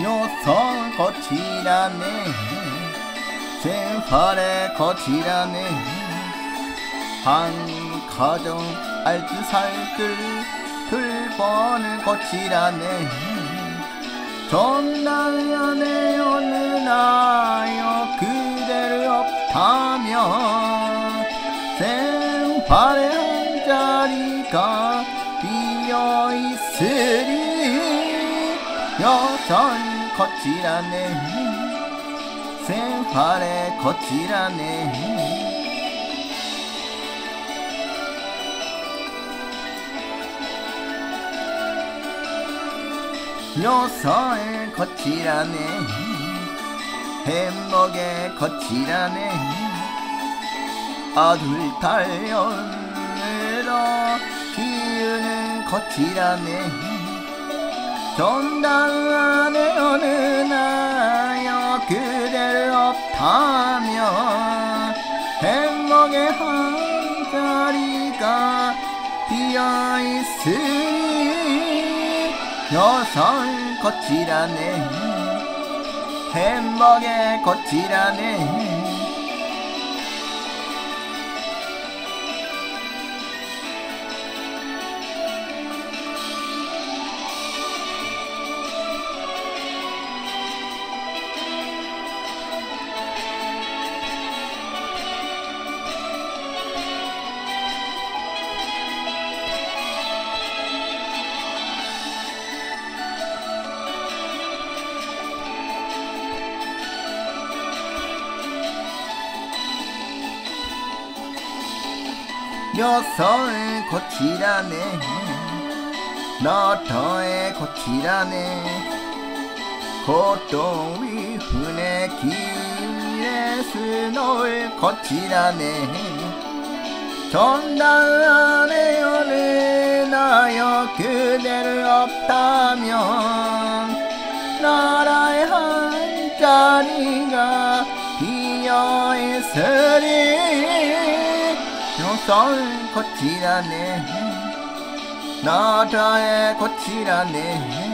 녀석 거칠하네 생활에 거칠하네 한 가정 알뜰살뜰 들번을 거칠하네 전당안에 어느 나여 그대를 없다면 생활의 한 자리가 비어있으리 여전히 거칠하네 생활에 거칠하네 녀석에 거칠하네 햄먹에 거칠하네 아들 딸년으로 키우는 거칠하네 전당 안에 어느 나여 그대를 없다면 햄먹의 한 자리가 비어있으니 녀석 거칠하네 햄먹에 거칠하네 녀석을 거칠하네 너터에 거칠하네 고통 위훈의 길에 스노를 거칠하네 전당 안에 어느 나여 그대를 없다면 나라의 한 자리가 비어있으리 녀석을 거칠하네 나라에 거칠하네